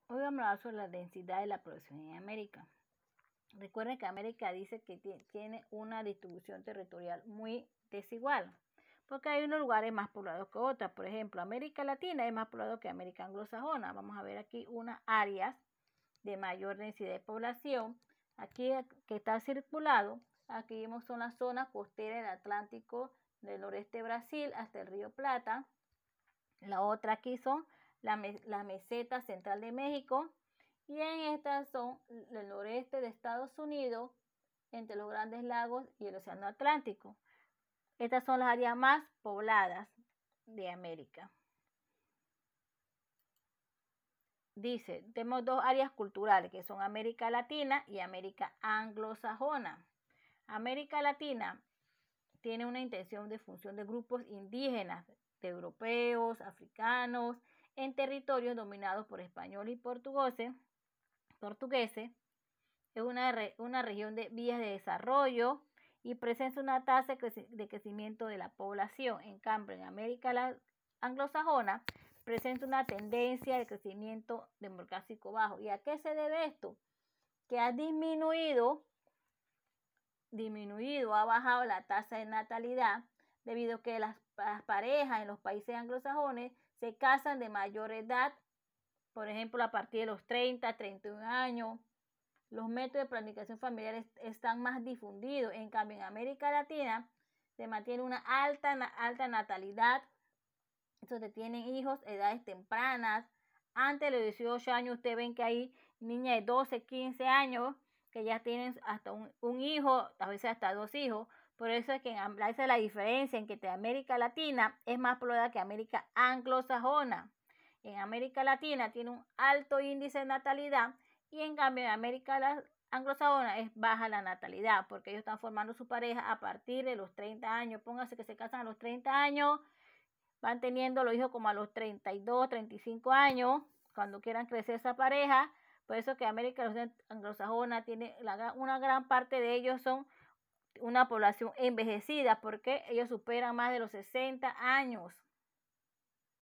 Hoy vamos a hablar sobre la densidad de la población en América. Recuerden que América dice que tiene una distribución territorial muy desigual, porque hay unos lugares más poblados que otros. Por ejemplo, América Latina es más poblado que América anglosajona. Vamos a ver aquí unas áreas de mayor densidad de población. Aquí que está circulado, aquí vemos son las zonas costeras del Atlántico del noreste de Brasil hasta el río Plata. La otra aquí son la meseta central de México, y en estas son el noreste de Estados Unidos, entre los grandes lagos y el océano Atlántico. Estas son las áreas más pobladas de América. Dice, tenemos dos áreas culturales que son América Latina y América anglosajona. América Latina tiene una intención de función de grupos indígenas, de europeos, africanos, en territorios dominados por españoles y portugueses. Es una región de vías de desarrollo y presenta una tasa de crecimiento de la población. En cambio, en América anglosajona presenta una tendencia de crecimiento demográfico bajo. ¿Y a qué se debe esto? Que ha disminuido, ha bajado la tasa de natalidad debido a que las parejas en los países anglosajones se casan de mayor edad, por ejemplo, a partir de los 30, 31 años. Los métodos de planificación familiar están más difundidos. En cambio, en América Latina se mantiene una alta natalidad. Entonces tienen hijos a edades tempranas. Antes de los 18 años, ustedes ven que hay niñas de 12, 15 años que ya tienen hasta un hijo, a veces hasta dos hijos. Por eso es que esa es la diferencia en que América Latina es más poblada que América anglosajona. En América Latina tiene un alto índice de natalidad, y en cambio en América anglosajona es baja la natalidad, porque ellos están formando su pareja a partir de los 30 años. Pónganse que se casan a los 30 años, van teniendo los hijos como a los 32, 35 años, cuando quieran crecer esa pareja. Por eso que América anglosajona tiene una gran parte de ellos son una población envejecida, porque ellos superan más de los 60 años.